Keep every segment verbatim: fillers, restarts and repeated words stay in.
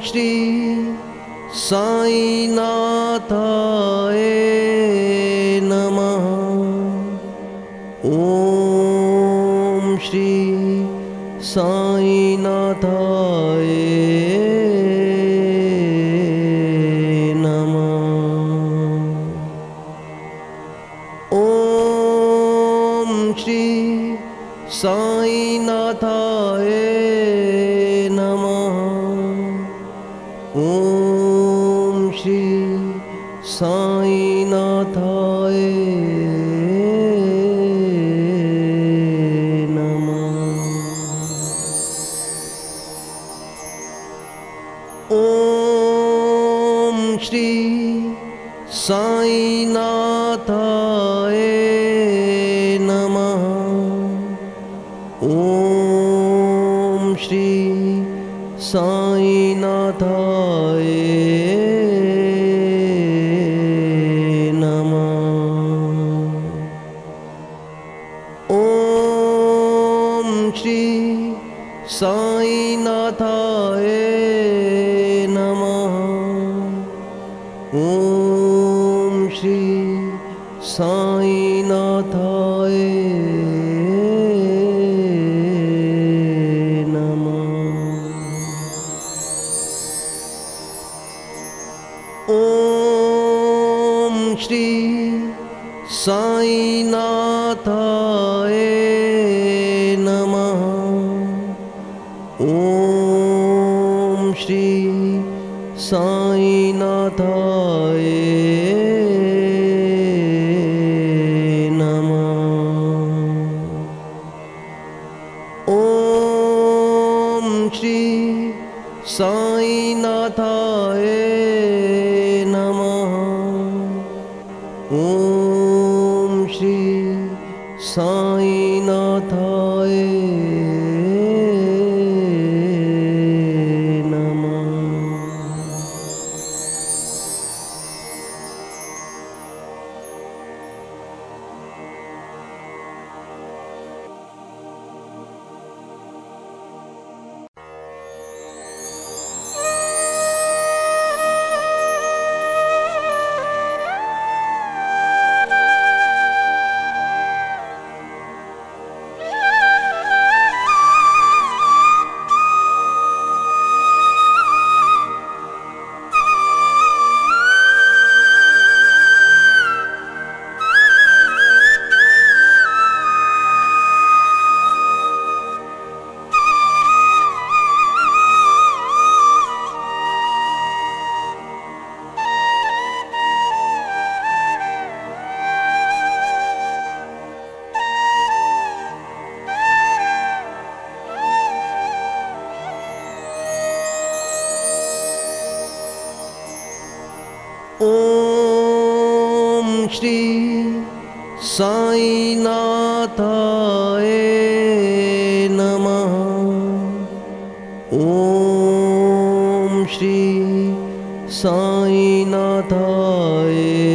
श्री साईनाथाय नमः। ओम श्री साईनाथाय नमः। ओम श्री साईनाथाय नमः। ओम श्री साईनाथाय नमः। ओम श्री साईनाथाय नमः। ओम श्री साईनाथाय नमः। ओम श्री साईनाथाय नमः। ओम श्री साईनाथाय ओम श्री साईनाथाय नमः। ओम श्री साईनाथाय नमः। ओम श्री साईनाथाय नमः। ओम श्री साईनाथाय ओम श्री साईनाथाय नमः। ओम श्री साईनाथाय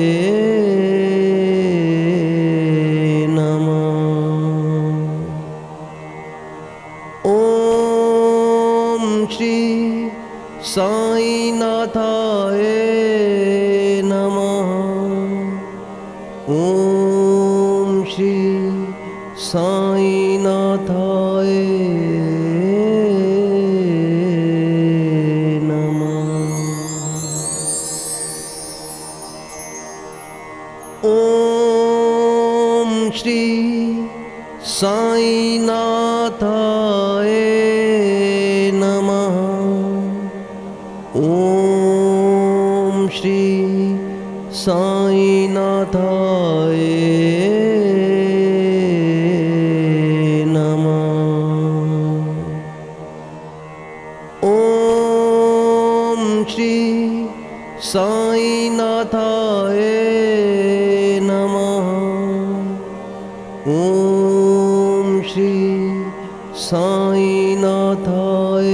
नमः। ओम श्री साईनाथाय नमः। ओम श्री साईनाथाय नमः। ओम श्री साईनाथाय नमः। ओम श्री साईनाथाय नमः। ओम श्री साईनाथाय नमः। ओम श्री साईनाथाय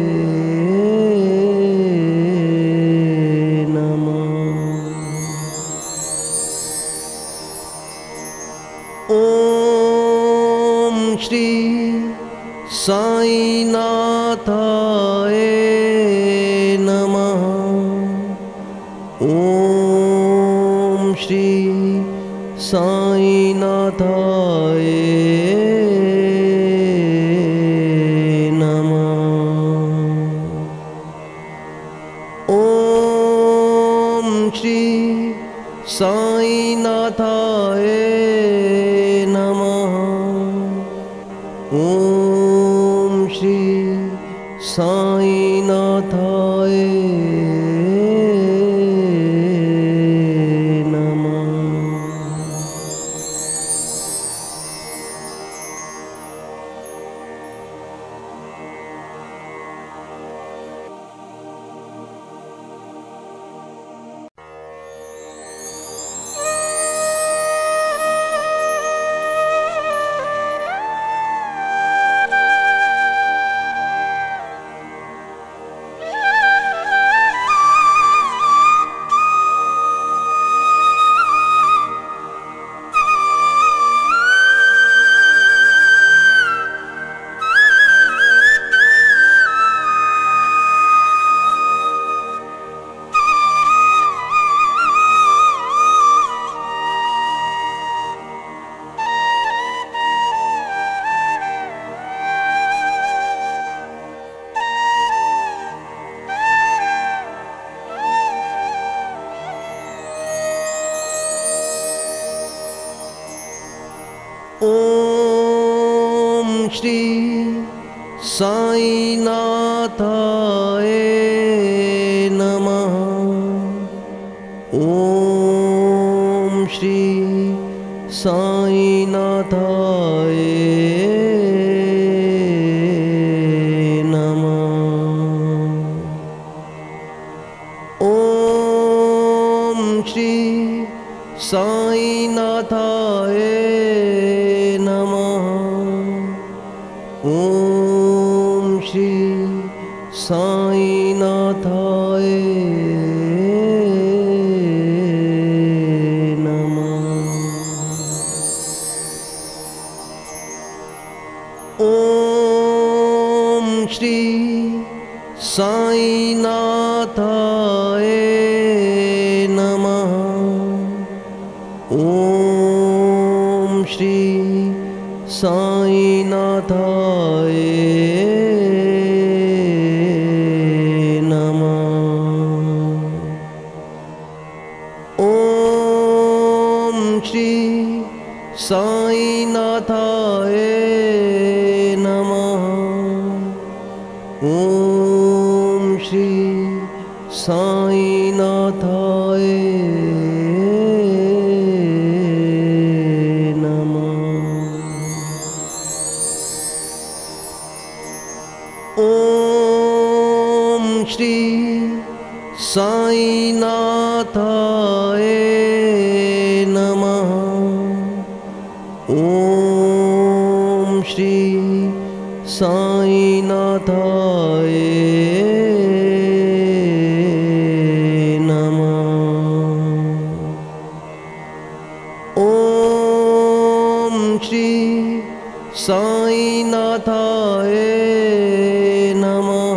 ओम श्री साईनाथाय नमः। ॐ श्री साईनाथाय नमः। ॐ श्री साईनाथाय नमः। ॐ श्री साईनाथाय नमः। ॐ श्री साईनाथाय नमः। ॐ श्री साईनाथाय नमः। ॐ श्री साईनाथाय नमः। ॐ श्री साईनाथाय नमः। ॐ श्री साईनाथाय नमः। ॐ श्री साईनाथाय नमः। ॐ श्री साईनाथाय नमः। ॐ श्री साईनाथाय ॐ श्री साईनाथाय नमः। ॐ श्री साईनाथाय नमः। ॐ श्री साईनाथाय नमः।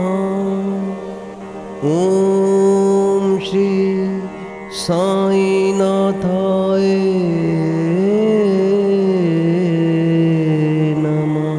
ॐ श्री साईनाथाय नमः।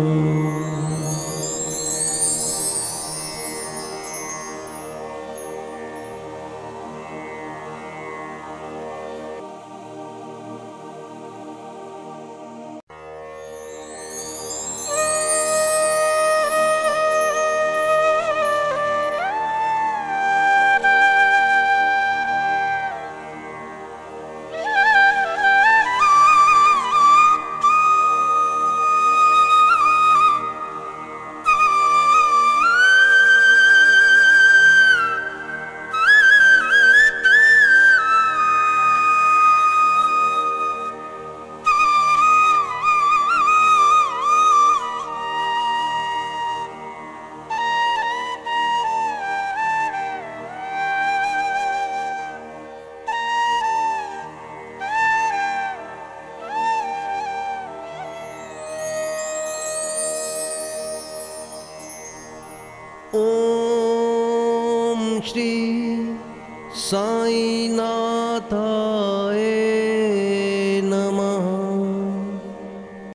श्री साईनाथाय